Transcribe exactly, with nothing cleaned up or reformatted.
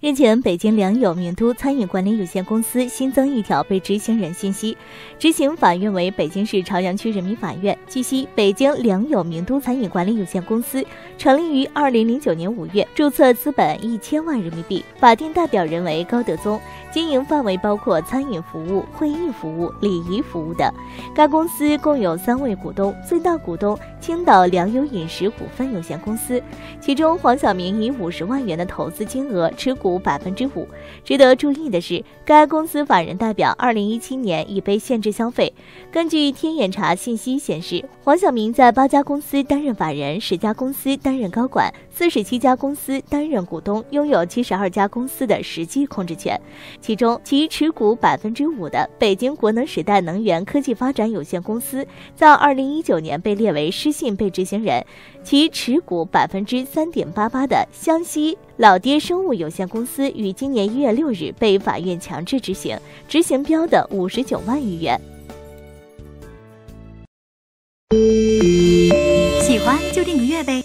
日前，北京良友名都餐饮管理有限公司新增一条被执行人信息，执行法院为北京市朝阳区人民法院。据悉，北京良友名都餐饮管理有限公司成立于二零零九年五月，注册资本一千万人民币，法定代表人为高德宗，经营范围包括餐饮服务、会议服务、礼仪服务等。该公司共有三位股东，最大股东青岛良友饮食股份有限公司，其中黄晓明以五十万元的投资金额持股百分之五。值得注意的是，该公司法人代表二零一七年已被限制消费。根据天眼查信息显示，黄晓明在八家公司担任法人，十家公司担任高管，四十七家公司担任股东，拥有七十二家公司的实际控制权。其中，其持股百分之五的北京国能时代能源科技发展有限公司，在二零一九年被列为失信被执行人；其持股百分之三点八八的湘西老爹生物有限公司，于今年一月六日被法院强制执行，执行标的五十九万余元。 喜欢就订个月呗。